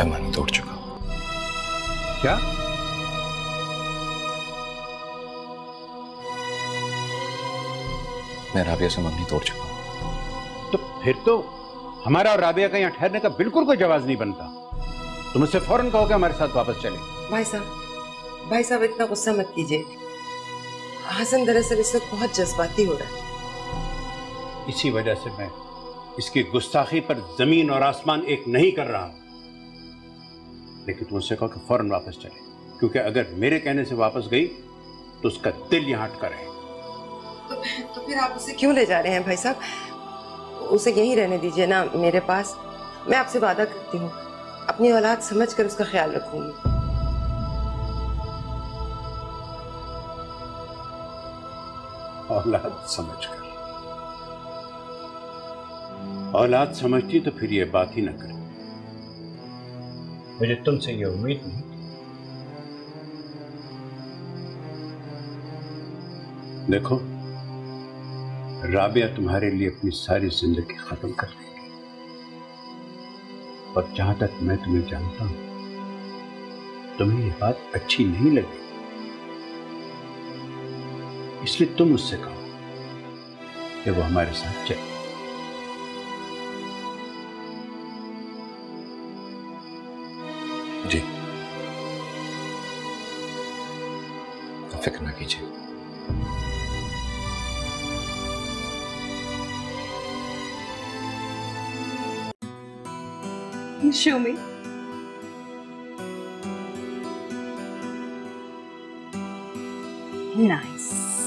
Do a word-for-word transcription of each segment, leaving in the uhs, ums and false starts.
मैं मन तोड़ चुका हूं। क्या? मैं राबिया से मन नहीं तोड़ चुका हूं। तो फिर तो हमारा और राबिया का यहाँ ठहरने का बिल्कुल कोई जवाब नहीं बनता। तुम उससे फौरन कहो कि हमारे साथ वापस चले। भाई साहब, भाई साहब इतना गुस्सा मत कीजिए। हसन दरअसल इस वक्त बहुत जज्बाती हो रहा है। इसी वजह से मैं इसकी गुस्ताखी पर जमीन और आसमान एक नहीं कर रहा हूं। लेकिन तुम उससे कहो कि फौरन वापस चले, क्योंकि अगर मेरे कहने से वापस गई तो उसका दिल यहाँ अटका रहे। तो, तो फिर आप उसे क्यों ले जा रहे हैं भाई साहब? उसे यहीं रहने दीजिए ना मेरे पास। मैं आपसे वादा करती हूँ अपनी औलाद समझकर उसका ख्याल रखूंगी। औलाद समझकर? औलाद समझती तो फिर ये बात ही ना करती। मुझे तुमसे ये उम्मीद नहीं। देखो, राबिया तुम्हारे लिए अपनी सारी जिंदगी खत्म कर देगी, और जहां तक मैं तुम्हें जानता हूं, तुम्हें ये बात अच्छी नहीं लगी। इसलिए तुम उससे कहो कि वो हमारे साथ चले। जी, फिक्र ना कीजिए। Show me. Nice.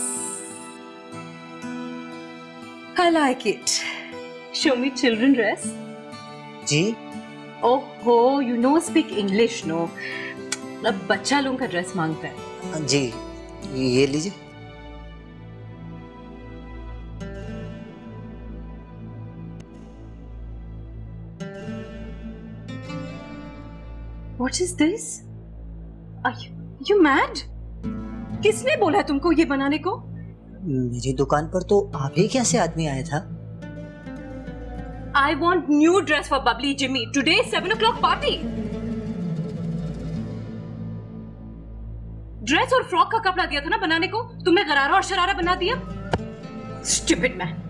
I like it. Show me children dress. Ji? Oh ho, you know speak English, no? अब बच्चा लोगों का ड्रेस मांगता है। जी, ये लीजिए। What is this? Are you, you mad? किसने बोला तुमको ये बनाने को? मेरी दुकान पर तो आप ही कैसे आदमी आया था? I want new dress for Bubbly Jimmy. Today seven o'clock party. Dress और फ्रॉक का कपड़ा दिया था ना बनाने को, तुमने गरारा और शरारा बना दिया। Stupid man.